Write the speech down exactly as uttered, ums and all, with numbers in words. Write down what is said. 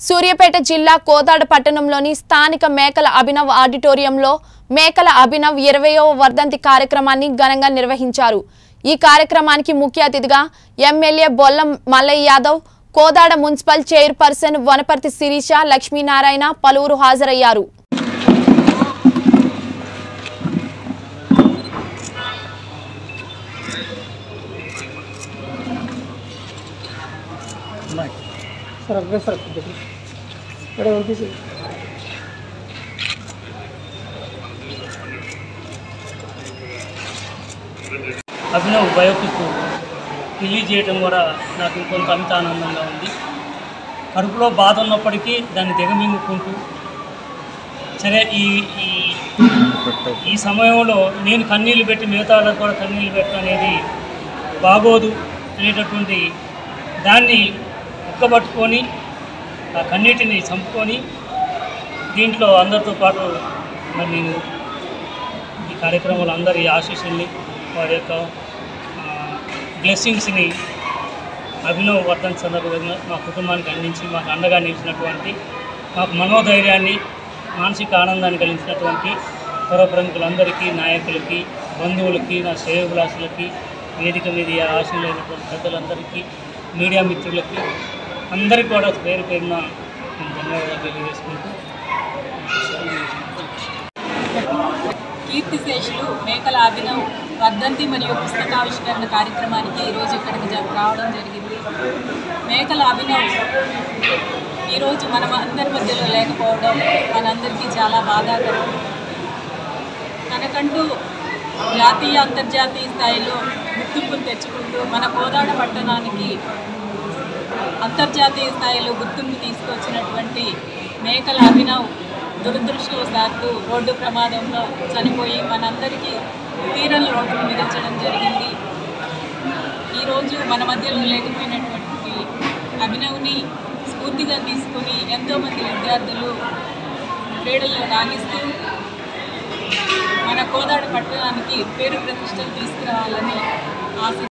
సూర్యాపేట జిల్లా కోదాడ పట్టణంలోని స్థానిక మేకల అభినవ్ ఆడిటోరియంలో మేకల అభినవ్ ఇరవైవ వర్ధంతి కార్యక్రమాన్ని ఘనంగా నిర్వహించారు। ఈ కార్యక్రమానికి ముఖ్య అతిథిగా MLA Bollam Mallayya Yadav, Kodad municipal chairperson Vanaparthi Sirisha, Lakshminarayana పలువురు హాజరయ్యారు। सर अगले सर बड़े उनकी से అభినవ్ బయోపిక్ రిలీజ్ చేయడం కూడా నాకు కొంత అంత ఆనందంగా ఉంది। కడుపులో బాధ ఉన్నప్పటికీ దాన్ని దిగమింగుకుంటూ సరే ఈ ఈ సమయంలో నేను కన్నీళ్ళు పెట్టి మిగతా వాళ్ళకు కూడా కన్నీళ్ళు పెట్టడం అనేది బాగోదు అనేటటువంటి దాన్ని ఉక్కబట్టుకొని ఆ కన్నీటిని చంపుకొని దీంట్లో అందరితో పాటు మరి నేను ఈ కార్యక్రమంలో అందరి ఆశీస్సుల్ని వారి యొక్క బ్లెస్సింగ్స్ని అభినవ్ వర్ధంతి సందర్భంగా మా కుటుంబానికి అందించి మాకు అండగా నిలిచినటువంటి మాకు మనోధైర్యాన్ని మానసిక ఆనందాన్ని కలిగించినటువంటి పూర్వ ప్రముఖులందరికీ, నాయకులకి, బంధువులకి, నా శ్రేయోభిలాషులకి, వేదిక మీద ఆశీలైనటువంటి పెద్దలందరికీ, మీడియా మిత్రులకి అందరికీ కూడా పేరు పేరున నేను ధన్యవాదాలు తెలియజేసుకుంటూ కీర్తిశేషులు మేకల అభినవ్ వర్ధంతి మరియు పుస్తకావిష్కరణ కార్యక్రమానికి ఈరోజు ఇక్కడికి రావడం జరిగింది। మేకల అభినవ్ ఈరోజు మన అందరి మధ్యలో లేకపోవడం మనందరికీ చాలా బాధాకరం। తనకంటూ జాతీయ అంతర్జాతీయ స్థాయిలో గుర్తింపును తెచ్చుకుంటూ మన కోదాడ పట్టణానికి అంతర్జాతీయ స్థాయిలో గుర్తింపు తీసుకొచ్చినటువంటి మేకల అభినవ్ దురదృష్టవశాత్తు రోడ్డు ప్రమాదంలో చనిపోయి మనందరికీ తీరని లోటును మిగల్చడం జరిగింది। ఈరోజు మన మధ్యలో లేకపోయినటువంటి అభినవ్ని స్ఫూర్తిగా తీసుకుని ఎంతోమంది విద్యార్థులు క్రీడల్లో రాణిస్తూ మన కోదాడ పట్టణానికి పేరు ప్రతిష్టలు తీసుకురావాలని ఆశ